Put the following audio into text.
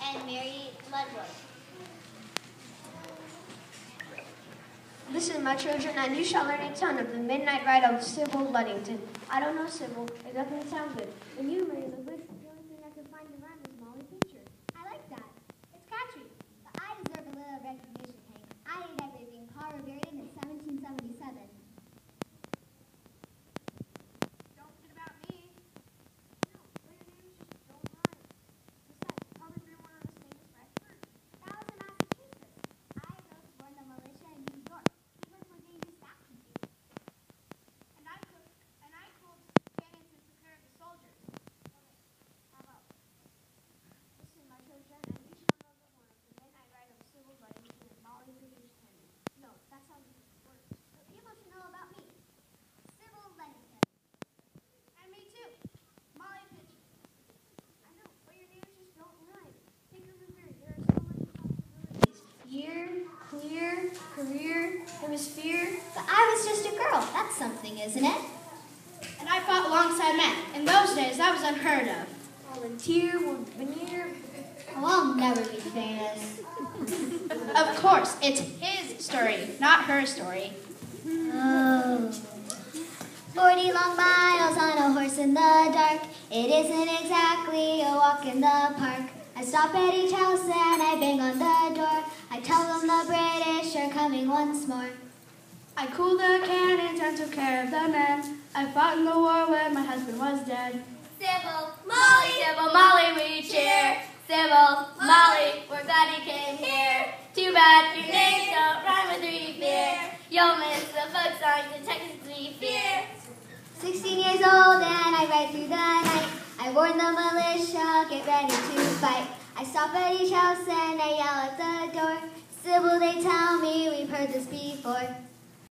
and Mary Ludwig. Listen, my children, and you shall learn a ton of the midnight ride of Sybil Luddington. I don't know Sybil. It doesn't sound good. And you, Mary Ludwig, the only thing I can find to rhyme is Molly Pitcher. I like that. It's catchy. But I deserve a little recognition, Hank. I ate everything Carl Reverden in 1777. Don't forget about me. No, your names just don't rhyme. Besides, Carl Reverden one of the famous Rexford. That was in Massachusetts. I go to warn the militia in New York. He was more dangerous that could be. And I told cannons to prepare the soldiers. Okay, how about? Listen, my children, and you shall know the one of the midnight ride of Sybil Luddington and Molly Pitcher's candy. No, that's how it works. But people should know about me. Sybil Luddington. And me too. Molly Pitcher. I know, but your names just don't rhyme. Think of Revere. There are so many possibilities. Year, clear, career, hemisphere. But I was just a girl. That's something, isn't it? And I fought alongside men. In those days, that was unheard of. Volunteer, veneer. Oh, I'll never be famous. Of course, it's his story, not her story. Oh. 40 long miles on a horse in the dark. It isn't exactly a walk in the park. I stop at each house and I bang on the door. I tell them the British are coming once more. I cooled the cannons and took care of the men. I fought in the war when my husband was dead. Sybil, Molly, we cheer. Sybil, Molly, we're glad you came here. Too bad your names don't rhyme with we fear. You'll miss the folk songs and Texas we fear. 16 years old and I ride through the night. I warn the militia, get ready to fight. I stop at each house and I yell at the door. Sybil, they tell me we've heard this before.